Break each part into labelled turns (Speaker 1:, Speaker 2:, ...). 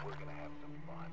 Speaker 1: We're gonna have some fun.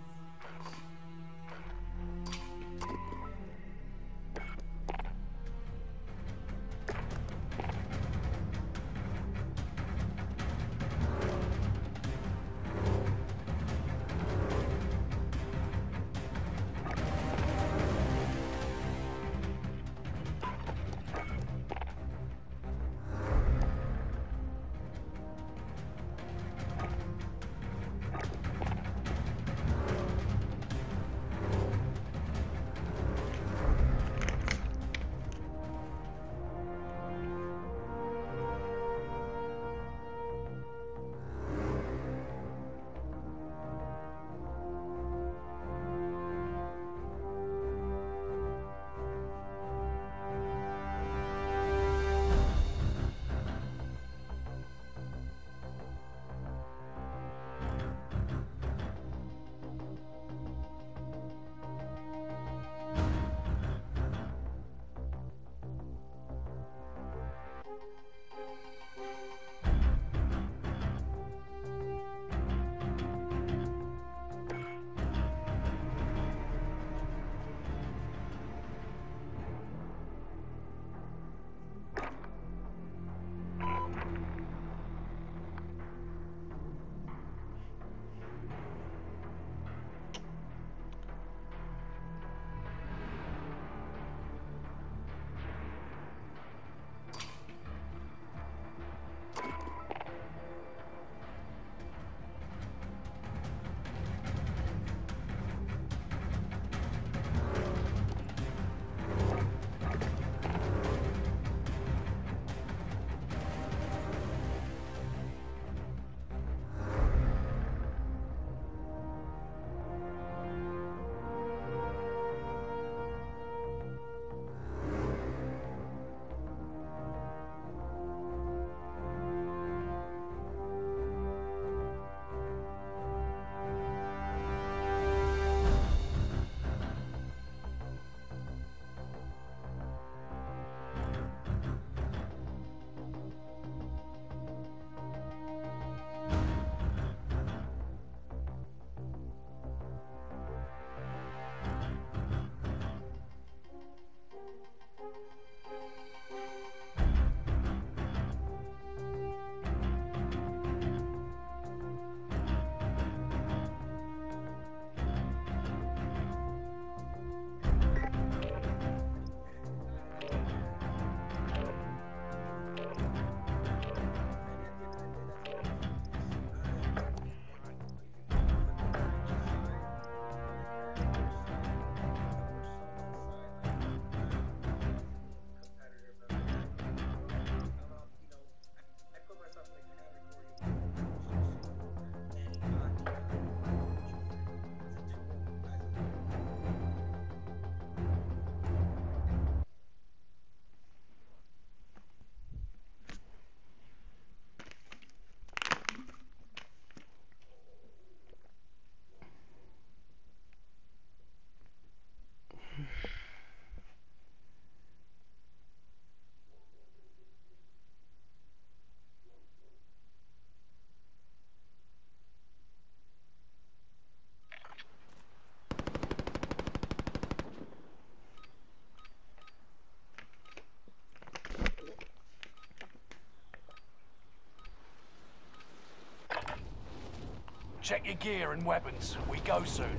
Speaker 1: Check your gear and weapons. We go soon.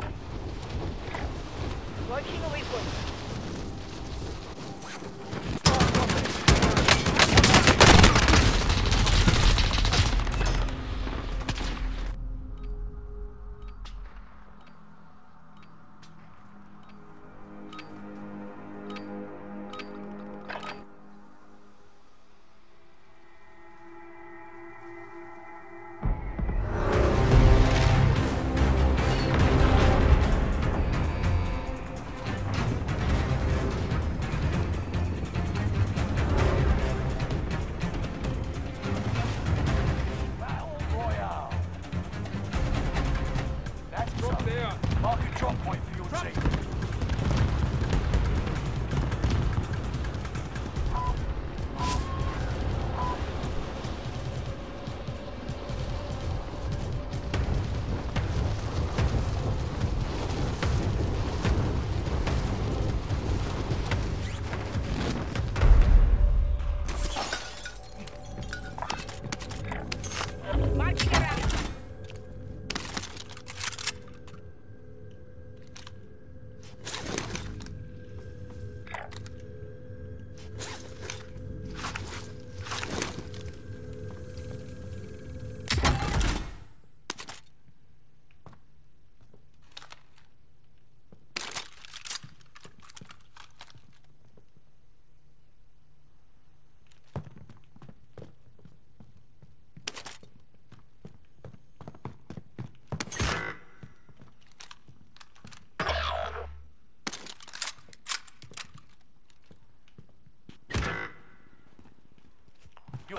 Speaker 2: Working away from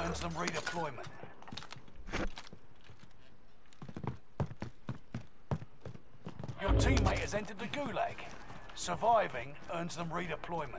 Speaker 1: earns them redeployment. Your teammate has entered the Gulag. Surviving earns them redeployment.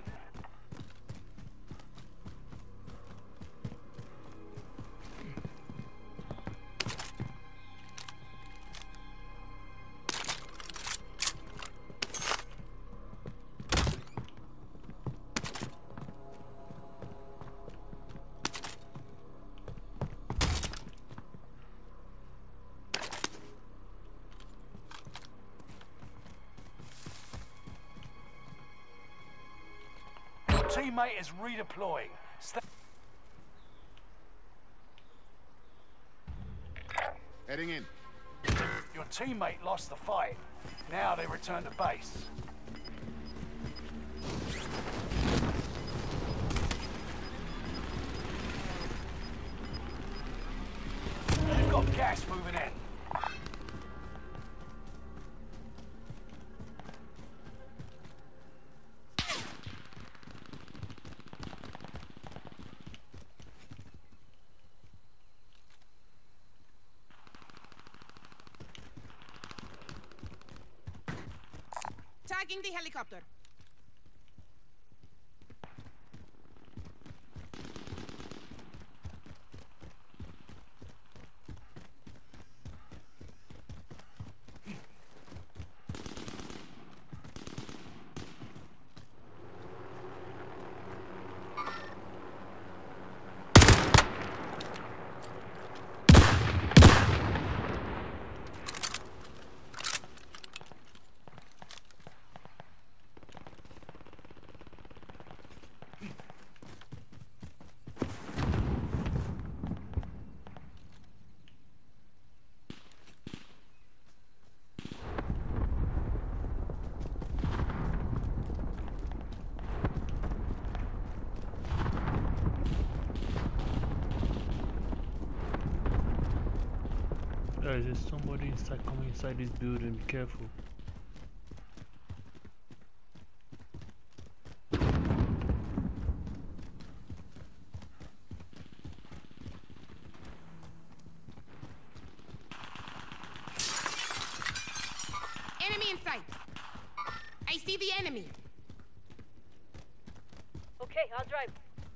Speaker 1: Teammate is redeploying.
Speaker 3: Heading in.
Speaker 1: Your teammate lost the fight. Now they return to base. You've got gas moving in.
Speaker 4: Tagging the helicopter.
Speaker 5: Guys, there's somebody inside coming inside this building. Be careful.
Speaker 4: Enemy in sight. I see the enemy.
Speaker 2: Okay, I'll drive.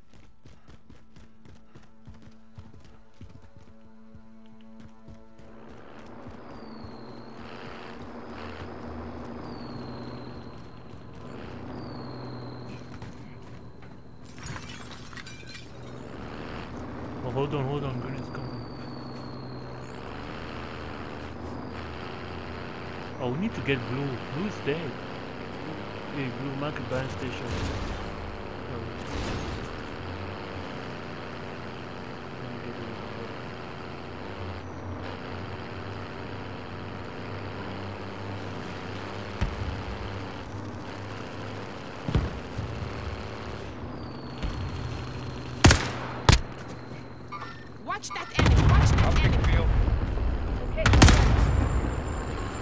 Speaker 5: Oh, hold on, Green is coming. Oh, we need to get Blue. Blue's dead. Hey, Blue, mark a band station.
Speaker 4: Watch that enemy. Watch that enemy.
Speaker 2: Okay, I'll drive.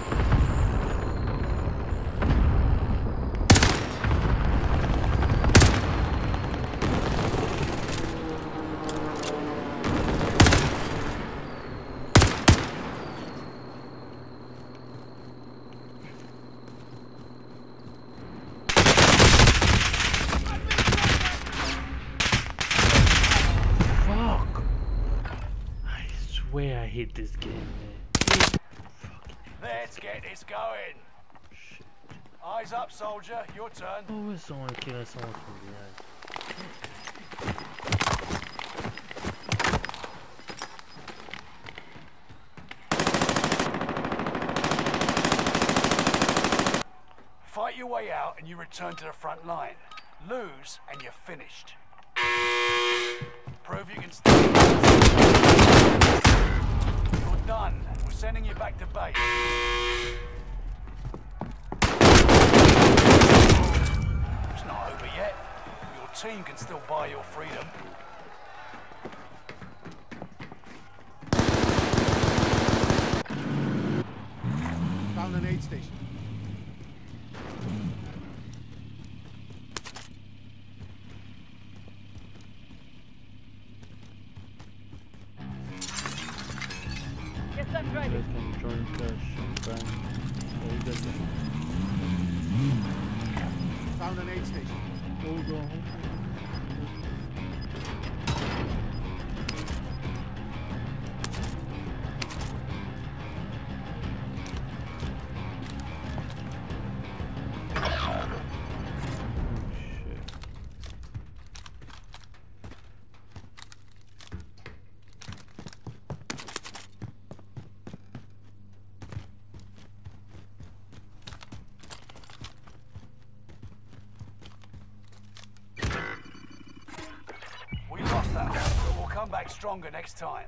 Speaker 5: Fuck! I swear I hate this game, man.
Speaker 1: Let's get this going.
Speaker 5: Shit.
Speaker 1: Eyes up, soldier. Your turn.
Speaker 5: Always someone killing someone from behind.
Speaker 1: Fight your way out and you return to the front line. Lose and you're finished. Prove you can stay. You're done. We're sending you back to base. It's not over yet. Your team can still buy your freedom.
Speaker 3: Found an aid station.
Speaker 5: इधर से
Speaker 3: Found an aid station.
Speaker 5: hold on.
Speaker 1: We lost that, but we'll come back stronger next time.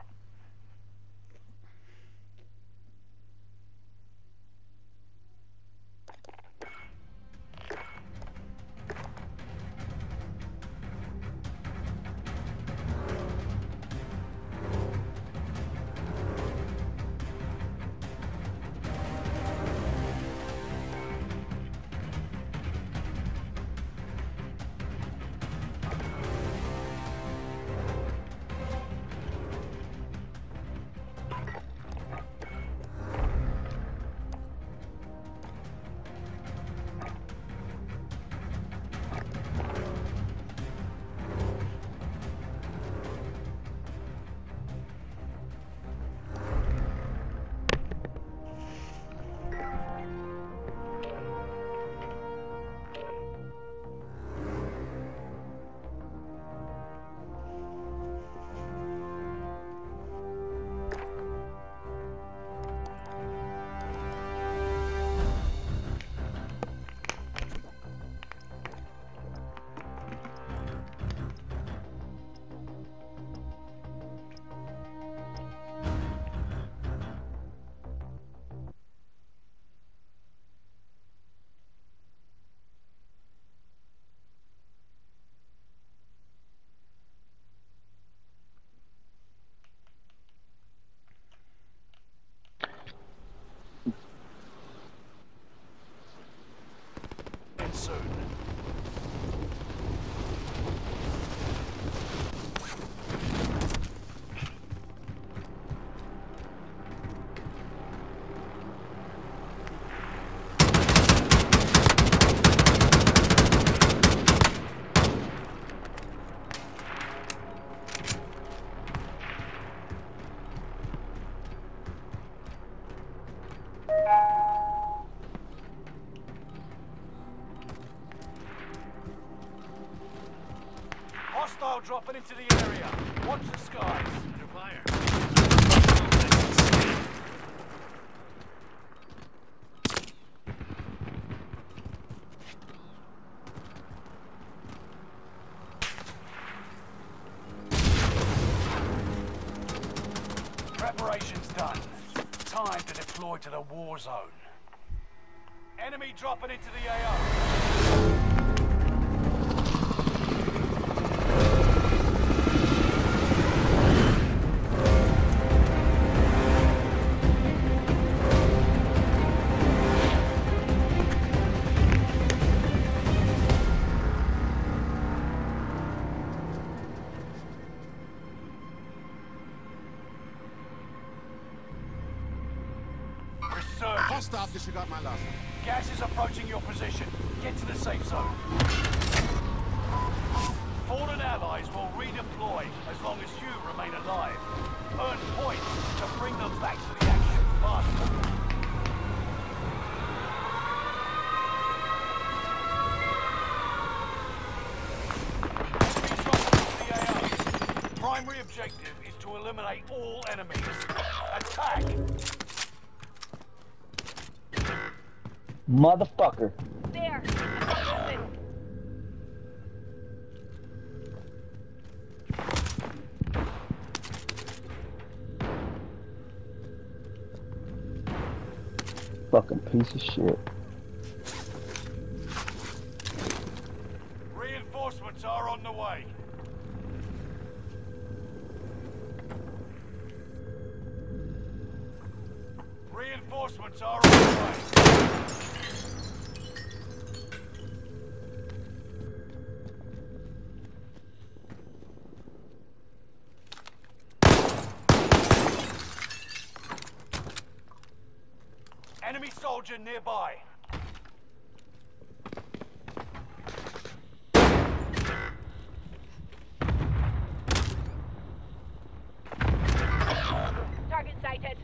Speaker 1: Soon. Hostile dropping into the area. Watch the skies. Under fire. Preparation's done. Time to deploy to the war zone. Enemy dropping into the AO.
Speaker 3: Hostile disregard my last.
Speaker 1: Gas is approaching your position. Get to the safe zone. Fallen allies will redeploy as long as you remain alive. Earn points to bring them back to the action faster. Primary objective is to eliminate all enemies. Attack!
Speaker 6: Motherfucker.
Speaker 2: There. Open.
Speaker 6: Fucking piece of shit.
Speaker 1: Reinforcements are on the way. Reinforcements are on the way. Enemy Enemy soldier nearby.
Speaker 2: Target sighted.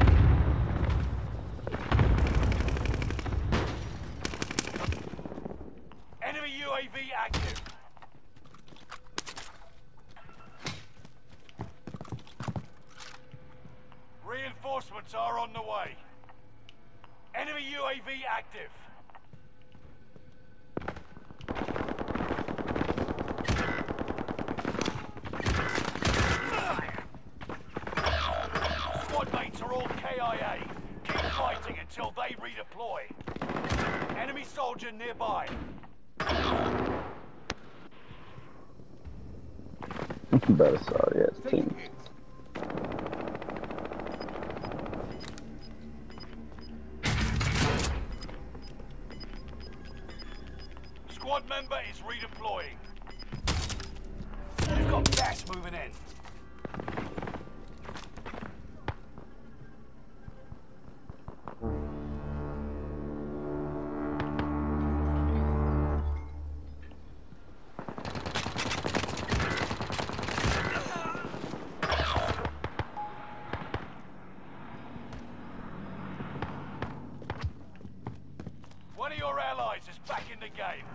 Speaker 1: Enemy UAV active. Reinforcements are on the way. Enemy UAV active. Squad mates are all KIA. Keep fighting until they redeploy. Enemy soldier nearby.
Speaker 6: Better sorry ass team.
Speaker 1: Squad member is redeploying. You've got gas moving in. One of your allies is back in the game.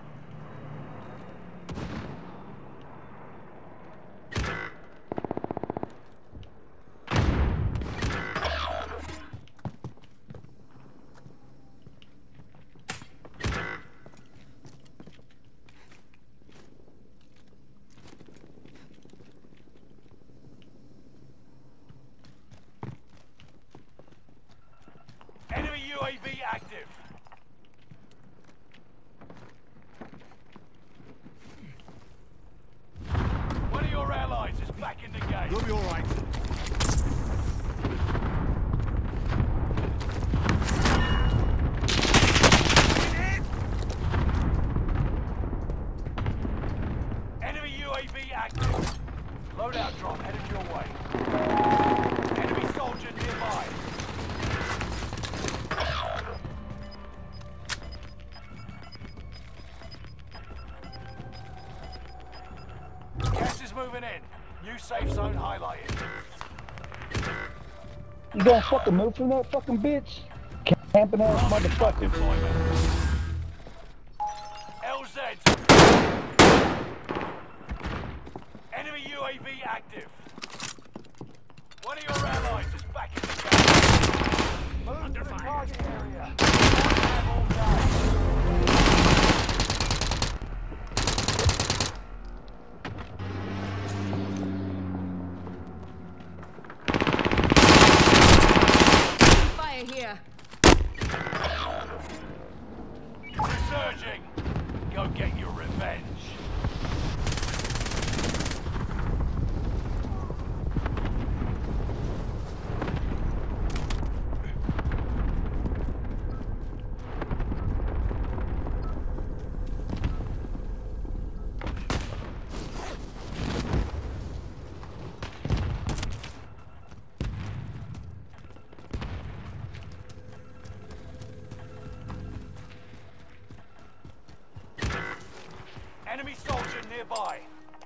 Speaker 1: Enemy UAV active. One of your allies is back in the game.
Speaker 3: You'll be alright.
Speaker 1: Enemy UAV active. Loadout drop headed your way. Enemy soldier nearby. Gas is moving in. New safe zone highlighted.
Speaker 6: You gonna fucking move from that fucking bitch? Camping ass motherfucker.
Speaker 1: Deployment. LZ. Enemy UAV active. One of your allies is back in the game. Move to the target area. Have all day.
Speaker 4: Fire here.
Speaker 1: Resurging. Go get your revenge. Enemy soldier nearby.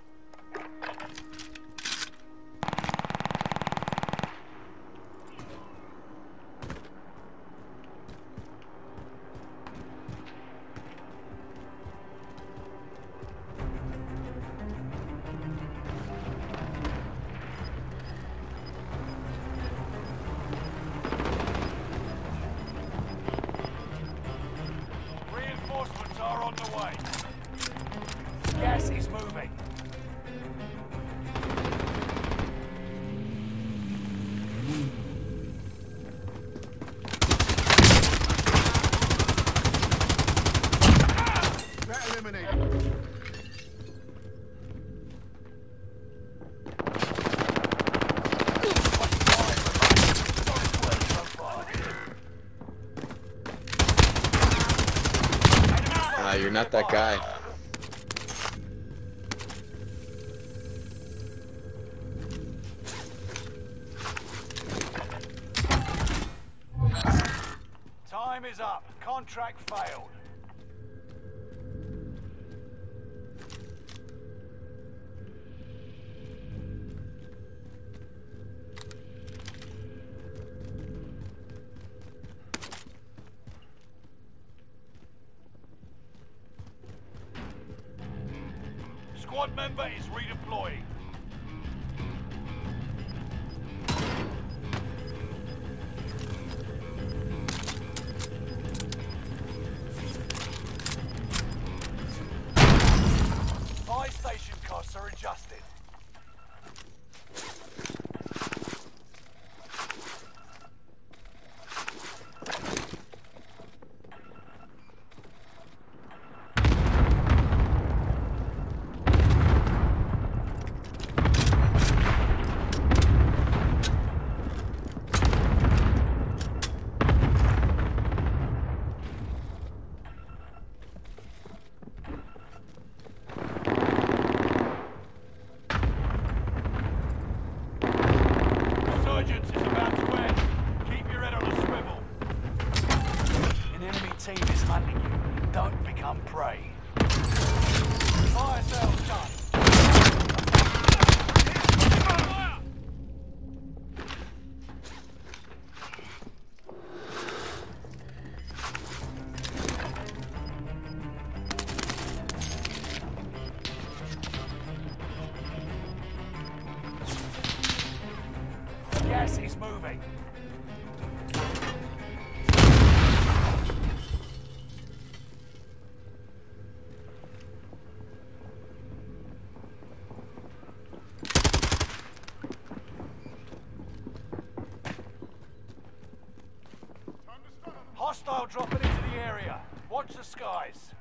Speaker 1: Reinforcements are on the way. Gas is moving.
Speaker 3: Threat eliminated.
Speaker 7: You're not that guy.
Speaker 1: Time is up. Contract failed. Squad member is redeploying. Fire station costs are adjusted. Resurgence is about to end. Keep your head on a swivel. An enemy team is hunting you. Don't become prey. Fire sales done. Gas is moving. Hostile dropping into the area. Watch the skies.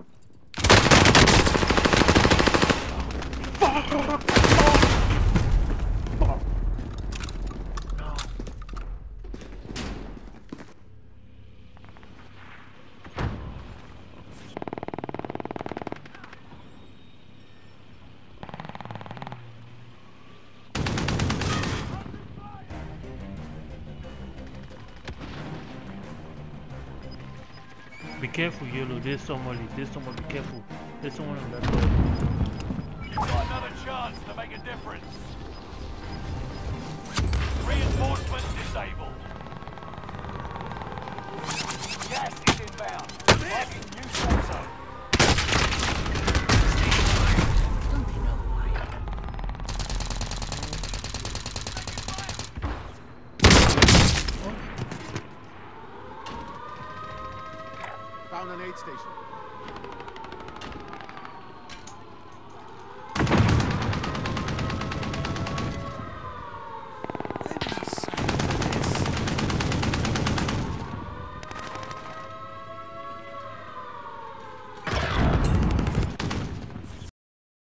Speaker 5: Be careful, Yellow. There's somebody. Be careful. There's someone on that door.
Speaker 1: You've got another chance to make a difference. Reinforcement disabled. Gas is inbound. Marking new safe zone.
Speaker 3: Found an aid station.